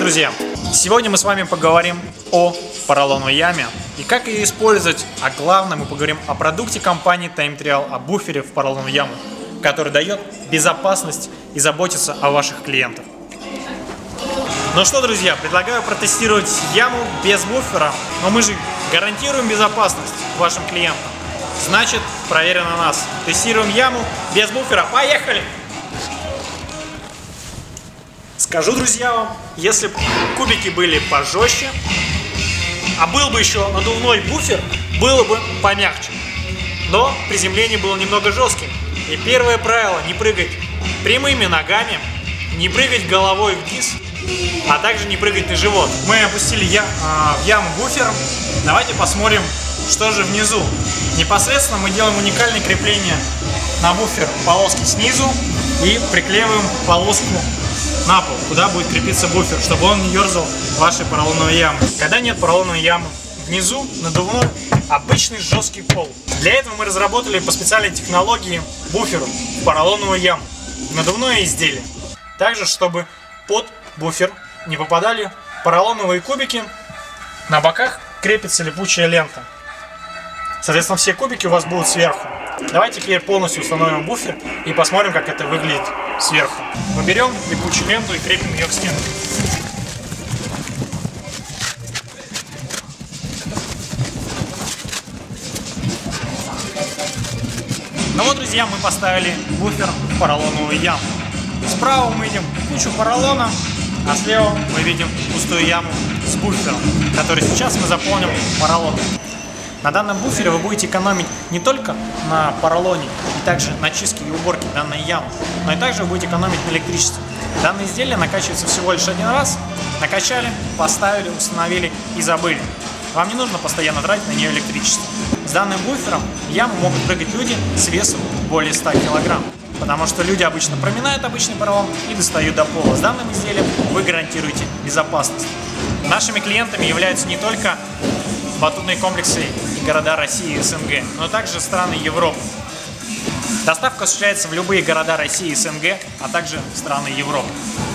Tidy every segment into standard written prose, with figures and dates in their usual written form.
друзья! Сегодня мы с вами поговорим о поролоновой яме и как ее использовать, а главное мы поговорим о продукте компании Time Trial, о буфере в поролоновую яму, который дает безопасность и заботится о ваших клиентах. Ну что, друзья, предлагаю протестировать яму без буфера, но мы же гарантируем безопасность вашим клиентам. Значит, проверено на нас. Тестируем яму без буфера. Поехали! Скажу, друзья, вам, если бы кубики были пожестче, а был бы еще надувной буфер, было бы помягче. Но приземление было немного жестким. И первое правило – не прыгать прямыми ногами, не прыгать головой вниз, а также не прыгать на живот. Мы опустили в яму буфером. Давайте посмотрим, что же внизу. Непосредственно мы делаем уникальное крепление на буфер полоски снизу и приклеиваем полоску на пол, куда будет крепиться буфер, чтобы он не ерзал в вашей поролоновой яме. Когда нет поролоновой ямы, внизу надувной обычный жесткий пол. Для этого мы разработали по специальной технологии буфер в поролоновую яму, надувное изделие. Также, чтобы под буфер не попадали поролоновые кубики, на боках крепится липучая лента. Соответственно, все кубики у вас будут сверху. Давайте теперь полностью установим буфер и посмотрим, как это выглядит сверху. Мы берем липучую ленту и крепим ее к стене. Ну вот, друзья, мы поставили буфер в поролоновую яму. Справа мы видим кучу поролона, а слева мы видим пустую яму с буфером, который сейчас мы заполним поролоном. На данном буфере вы будете экономить не только на поролоне и также на чистке и уборке данной ямы, но и также вы будете экономить на электричестве. Данное изделие накачивается всего лишь один раз. Накачали, поставили, установили и забыли. Вам не нужно постоянно тратить на нее электричество. С данным буфером в яму могут прыгать люди с весом более 100 кг. Потому что люди обычно проминают обычный поролон и достают до пола. С данным изделием вы гарантируете безопасность. Нашими клиентами являются не только батутные комплексы и города России и СНГ, но также страны Европы. Доставка осуществляется в любые города России и СНГ, а также в страны Европы.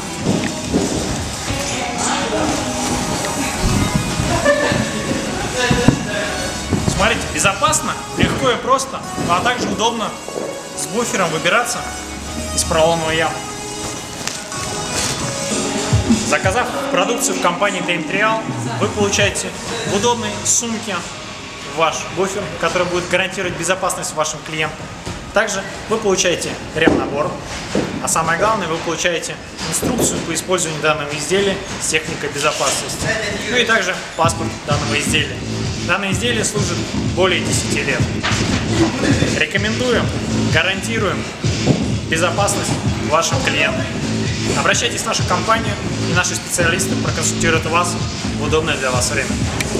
Смотрите, безопасно, легко и просто, а также удобно с буфером выбираться из поролоновой ямы. Заказав продукцию в компании Time Trial, вы получаете в удобной сумке ваш буфер, который будет гарантировать безопасность вашим клиентам. Также вы получаете ремнабор, а самое главное, вы получаете инструкцию по использованию данного изделия с техникой безопасности. Ну и также паспорт данного изделия. Данное изделие служит более 10 лет. Рекомендуем, гарантируем безопасность вашим клиентам. Обращайтесь в нашу компанию, и наши специалисты проконсультируют вас в удобное для вас время.